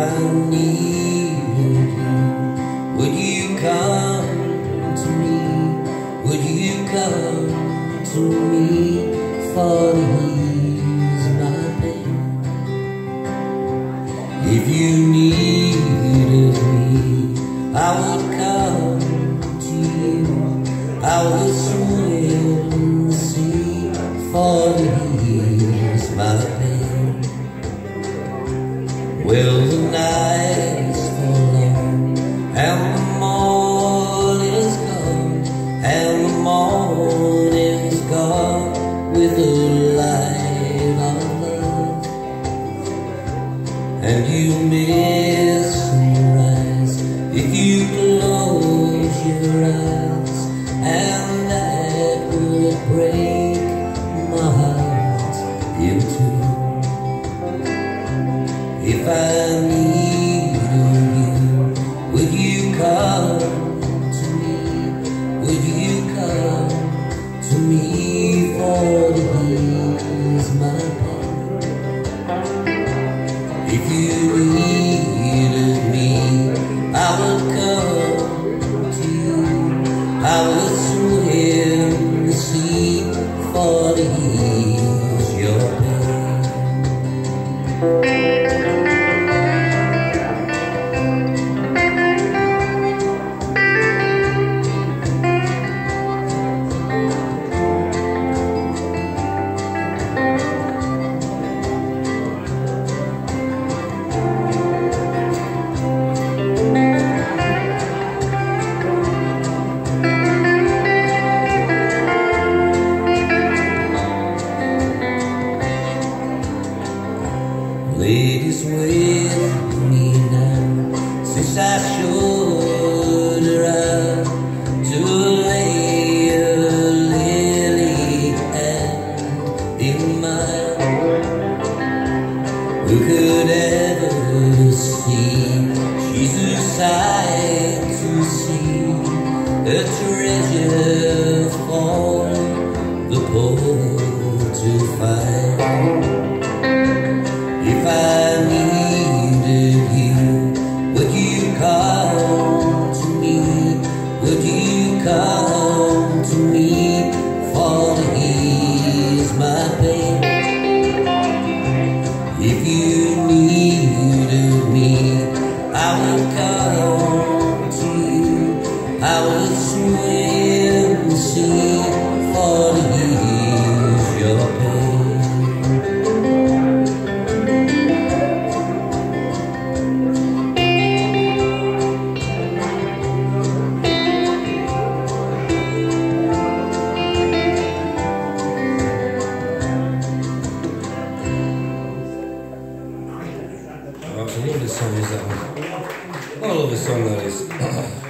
I needed you, would you come to me? Would you come to me for the ease of my pain? If you needed me, I would come to you. I would swim the sea for the ease of my pain. Well, the night is for long, and the morning's gone, and the morning's gone with the light of love. And you miss sunrise if you close your eyes, and that would break my heart in two. If I needed you, would you come to me? Would you come to me for the ease of my pain? If you needed me, I would come to you. I would swim the sea for the ease of your pain. Ladies with me now, since I showed her out to lay a lily hand in mine. Who could ever see? She's a sight to see, a treasure for the poor to find. If I needed you, would you come to me? Would you come to me for the ease of my pain? If you needed me, I would come to you. I would swim the sea for the ease of your pain. I love this song, is that one? What a lovely song that is.